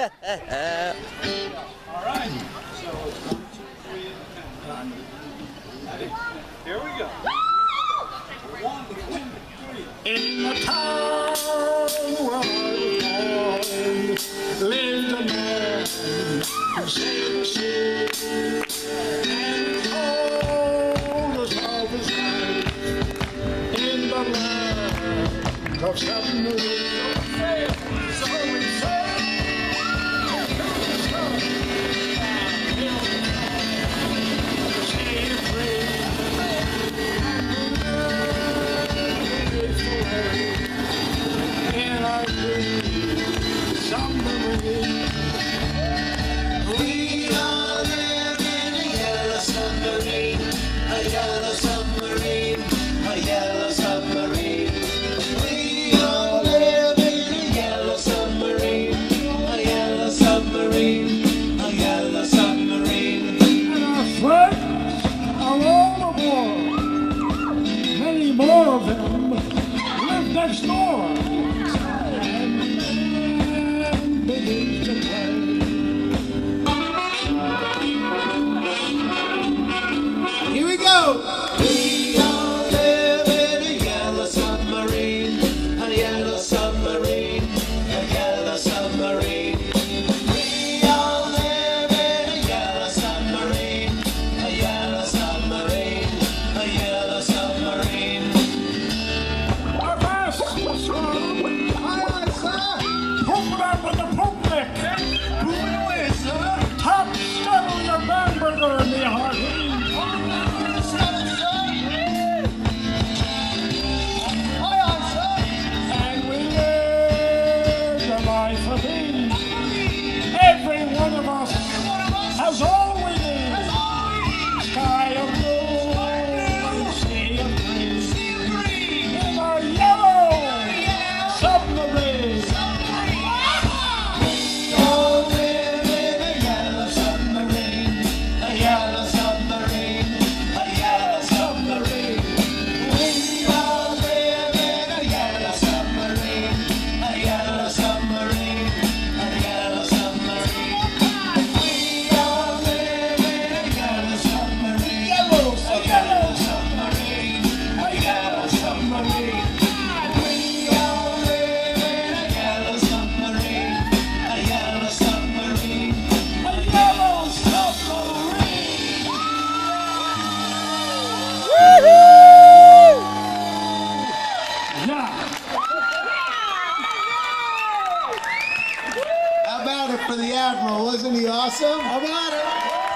right. So 1, 2, 3, and ready? Here we go. 1, 2, 3. In the town where I was born lived a man who sailed the sea and told us of his life in the land of submarine. So we sailed to stay free. In our dream submarine, We all live in a yellow submarine, a yellow submarine, a yellow submarine. We all live in a yellow submarine, a yellow submarine, a yellow submarine. and our friends are all aboard. Many more of them live next door. And begins to play. Here we go. We all live in a yellow submarine, a yellow submarine, a yellow submarine. We all live in a yellow submarine, a yellow submarine, a yellow submarine. Our masts are strong. Aye, aye, sir. Open up with the poop deck. Moving away, sir. Top settle your hamburger in the hardin. Settle, sir. Aye, aye, sir. And we live the life of ease. Every one of us has all we need. Sky of blue and sea of green. In our yellow submarine. We all live in a yellow submarine, a yellow submarine, a yellow submarine. We all live in a yellow submarine, a yellow submarine, a yellow submarine. We all live in a yellow submarine, a yellow submarine, a yellow submarine. We all live in a yellow submarine, a yellow submarine, a yellow submarine. Yeah. How about it for the Admiral? Wasn't he awesome? How about it?